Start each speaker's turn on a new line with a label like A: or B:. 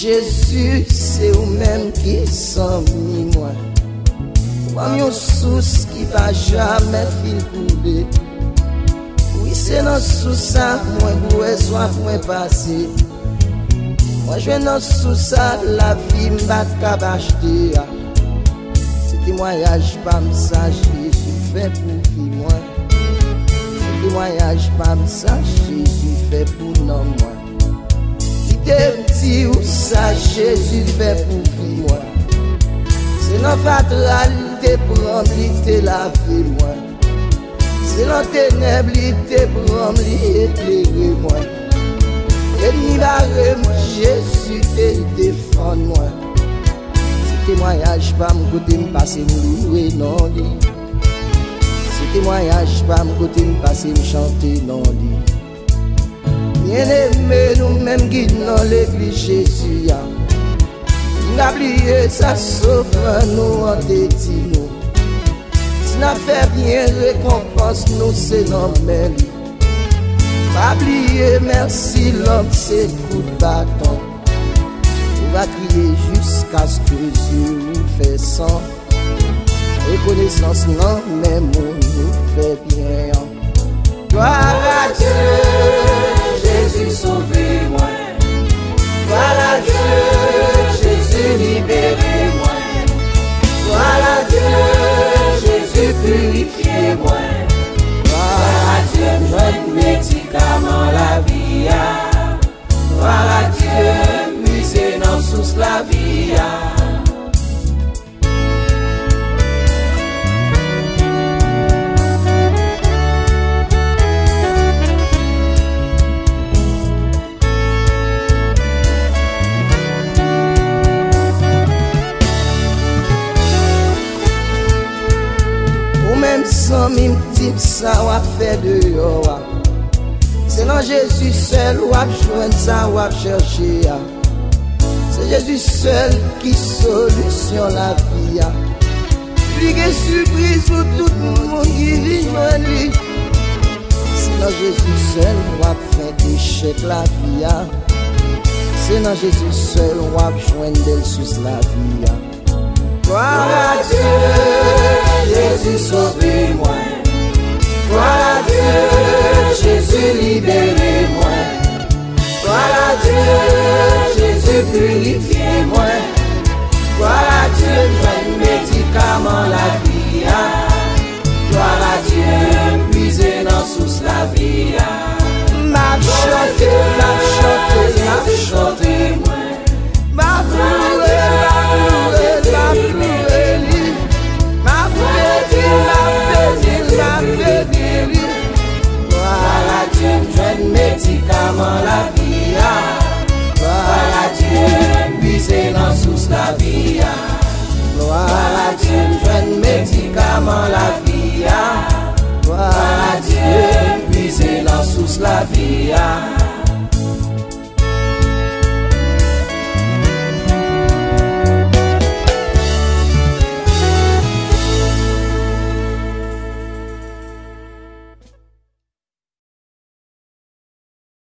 A: Jésus, c'est ou même qui s'en mis moi. Comme une source qui va jamais fil couler. Oui, c'est dans sous ça, moi, boué, soif, moi, passé. Moi, je viens dans sous ça, la vie m'a acheter. C'est témoignage, pas ça, Jésus fait pour vie, moi. C'est témoignage, pas ça, Jésus fait pour non, moi. Qui te dit où ça, Jésus fait pour vie, moi. C'est dans fatalité, prendre, te laver, moi. C'est dans ténèbres, te prendre, éclairer, moi. Et ni barre, Jésus te défend, moi. C'est témoignage, pas mon côté, me passer, me louer, non, lit. C'est témoignage, pas mon côté, me passer, me chanter, non, lit. Bien aimé, nous-mêmes qui dans l'église Jésus, n'a oublié ça sauf nous en dédit nous. Si n'a fait bien récompense nous c'est normal. Pas oublier merci l'homme c'est coup de bâton. On va crier jusqu'à ce que Dieu nous fait sans. Reconnaissance non mais nous fait bien. Gloire à Dieu, Jésus sauvez-moi. Gloire à Dieu, Jésus libérez-moi. Gloire à Dieu, Jésus purifiez-moi. Gloire à Dieu, joigne médicament la vie. Gloire à Dieu, puisez dans sous la vie. Même sans mime type ça va faire de yo. C'est dans Jésus seul ou à joindre ça ou à chercher. C'est Jésus seul qui solution la vie. Plus que surprise pour tout le monde qui vit joindre lui. C'est dans Jésus seul ou à faire d'échec la vie. C'est dans Jésus seul ou à joindre d'elle sous la vie. Gloire à Dieu, Jésus sauvez-moi. Gloire à Dieu, Jésus libérez-moi. Gloire à Dieu, Jésus purifiez-moi. Gloire à Dieu, joigne médicament la vie. Gloire à Dieu, puisez dans sous la vie. Ma chanté, ma chanté, moi. Ma loué, ma loué, ma béni. Gloire à Dieu, jeune médicament la vie. Gloire à Dieu, puisez dans sous la vie. Gloire à Dieu, jeune médicament la vie. Gloire à Dieu, puisez dans sous la vie.